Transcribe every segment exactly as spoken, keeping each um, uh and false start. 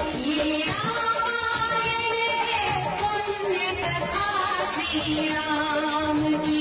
ये रामायण है पुण्य कथा श्री राम की।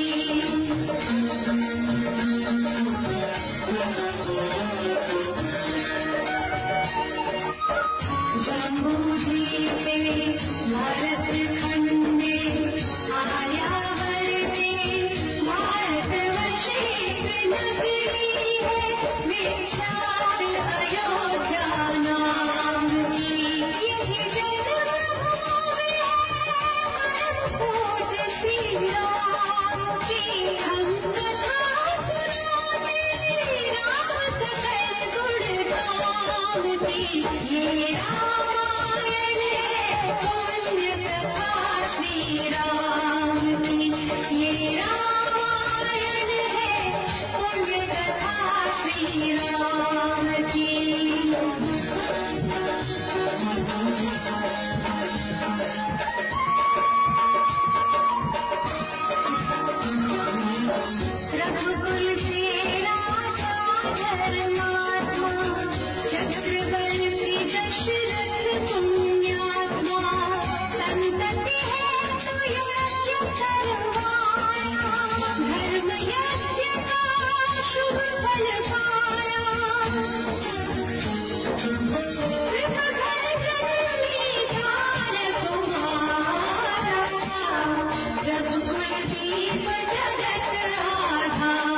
जम्बूद्वीप पे भरत खंड में आर्यावर में भारतवर्ष एक नगरी है विख्यात अयोध्या नाम की। यही जन्मभूमि है पूज्य श्री राम की। हम कथा सुनाते राम सकल गुण धाम की। ये रामायण है पुण्य कथा श्री राम की। ये रामायण है पुण्य कथा श्री राम की। रघुकुल के राजा धर्मात्मा चक्रवर्ती दशरथ पुण्यात्मा। संतति है तो यज्ञ करवाया धर्म यज्ञ का शुभ फल पाया। घर जननी चार कुमारा रघुकुल दीप जगत आधारा।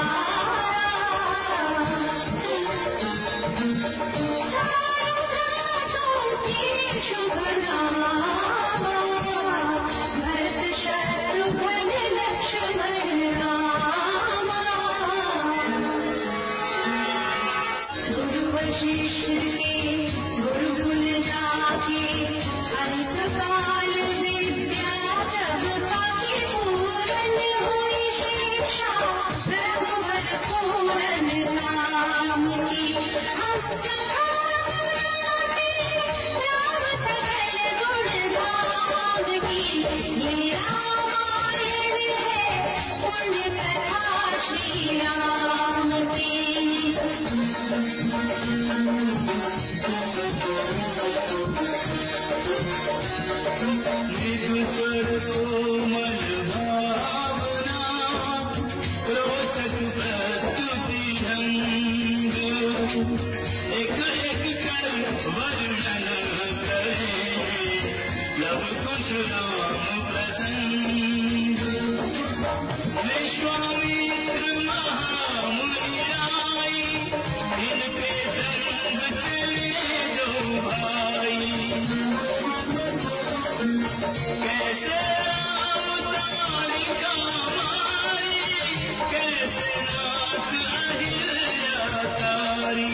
चारों दासों के शुभ नामा भरत शत्रुघ्न लक्ष्मण रामा। गुरु वशिष्ठ के गुरुकुल जाके अल्पकाल विद्या सबका की पूर्ण हुई शिक्षा रघुवर पूर्ण नाम की। हम कथा सुनाते राम सकल गुण धाम की। ये रामायण है पुण्य कथा श्री राम की। मृदु स्वर कोमल भावना रोचक प्रस्तुति ढंग। एक एक क्षण वर्णन करे लव कुश राम प्रसंग। विश्वामित्र महामुनि आई इनके संग चले जो भाई। कैसे राम तारिका माई कैसे नाथ अहिल्या तारी।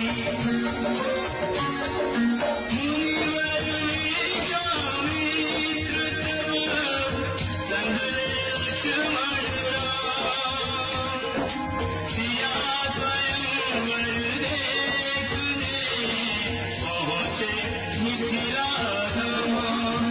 मुनिवर विश्वामित्र तब संग ले लक्ष्मण राम। सिया स्वयंवर देखने पहुँचे मिथिला धाम।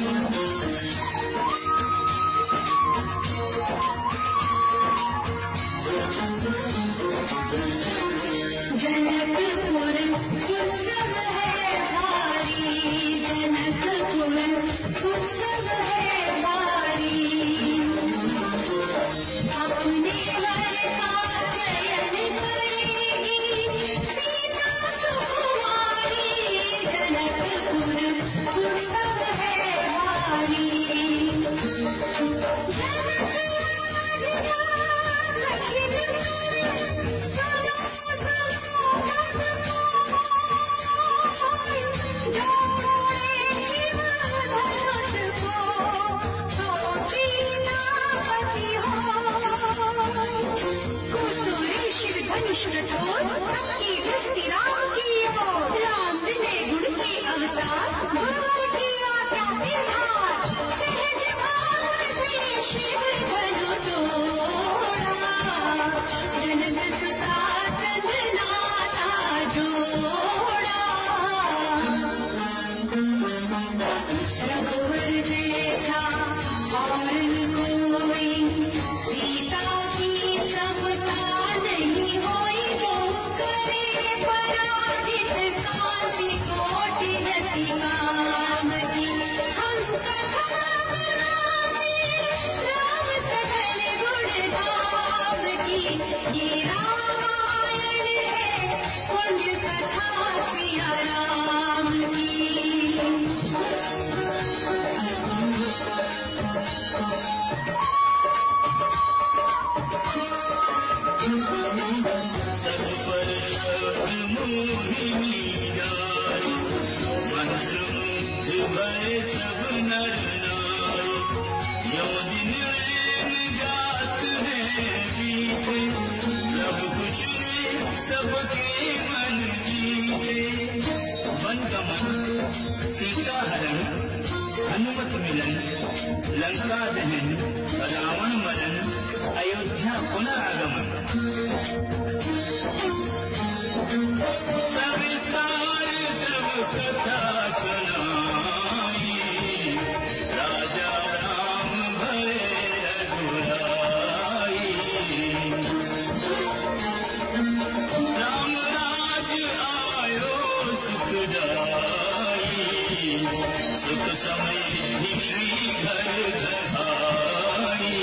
जनकपुर उत्सव है भारी। जनकपुर उत्सव है भारी। अपने वर का चयन करेगी सीता सुकुमारी। जनकपुर उत्सव है भारी। राम विनय गुण के अवतार गुरुवर की आज्ञा से धार। सहज भाव से शिव धनु तोड़ा जनक सुता संग नाता जोड़ा। रघुवर जैसा और कोई सीता की समता नहीं होई तो करे पराजित कांति कोटि रतिका। भय सब नर नारी, यो दिन रैन जात है बीते, प्रभु कुछ सबके मन जीते। वन गमन, सीता हरण, हनुमत मिलन, लंका दहन, रावण मरण, अयोध्या पुनरागमन। सविस्तार सब कथा सुनाई, राजा राम भय रघुराई। राम राज आयो सुखदाई, सुख समृद्धि श्री घर धराई।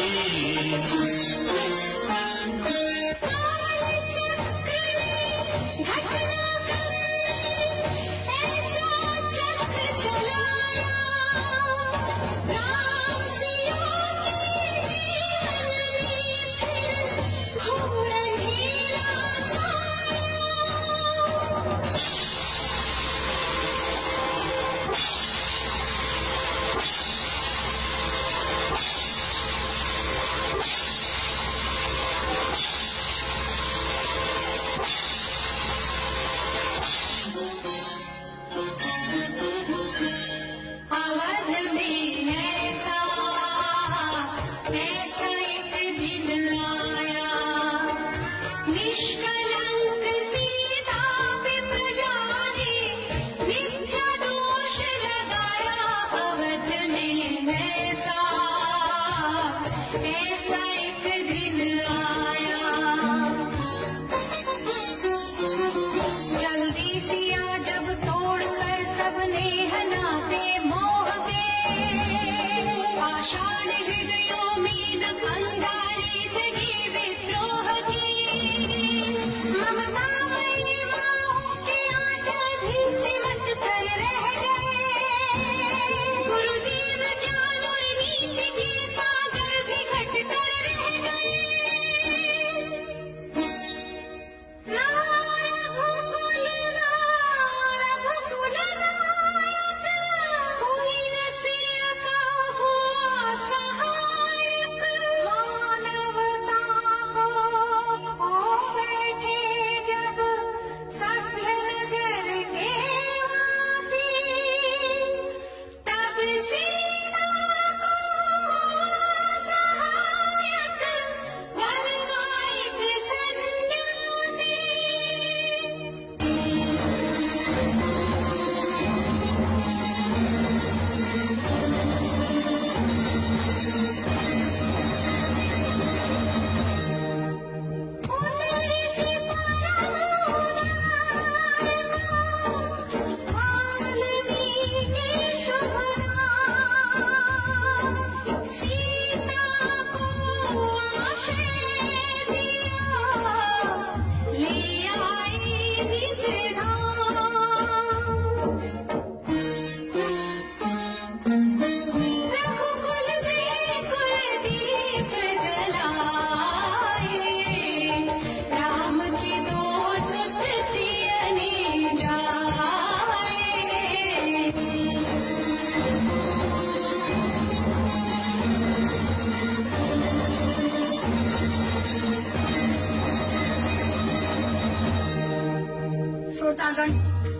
श्रोतागण,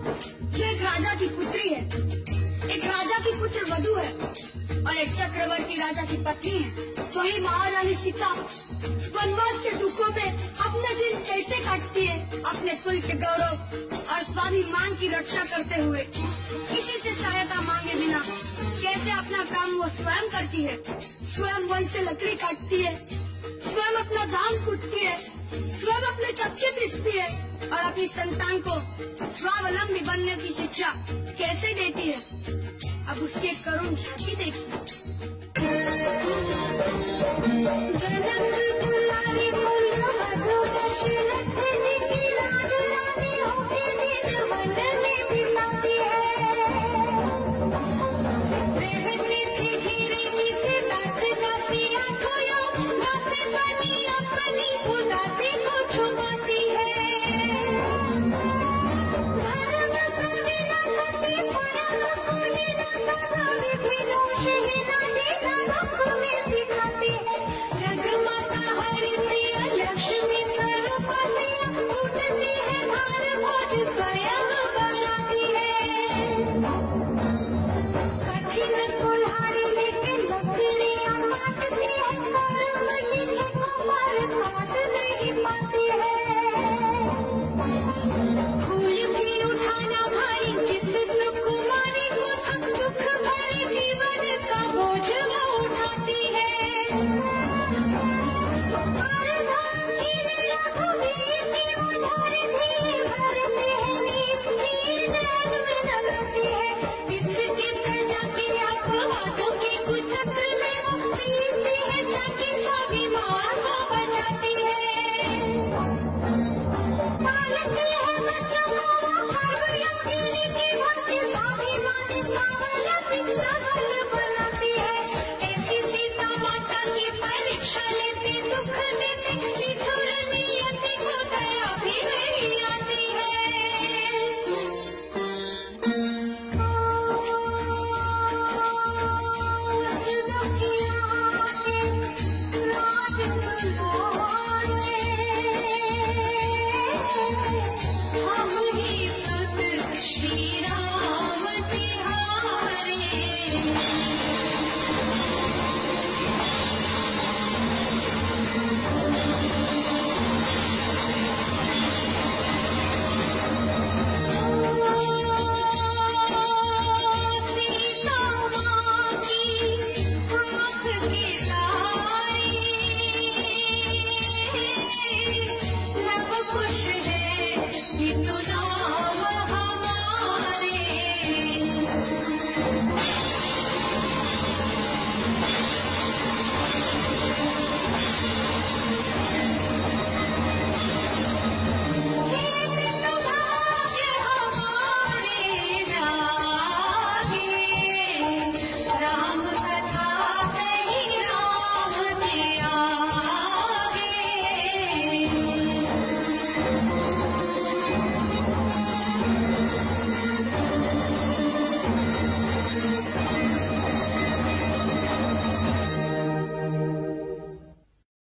ये एक राजा की पुत्री है, एक राजा की पुत्र वधू है और एक चक्रवर्ती राजा की पत्नी है। वही महारानी सीता वनवास के दुखों में अपने दिन कैसे काटती है, अपने कुल के गौरव और स्वाभिमान की रक्षा करते हुए किसी से सहायता मांगे बिना कैसे अपना काम वो स्वयं करती है। स्वयं वन से लकड़ी काटती है, स्वयं अपना धान कूटती है, स्वयं अपने चक्के पीसती है और अपनी संतान को स्वावलंबी बनने की शिक्षा कैसे देती है। अब उसकी एक करुण झांकी देखिए। Thank you. लीला सदा विधि दोष ही न देखा दुख में सिखाते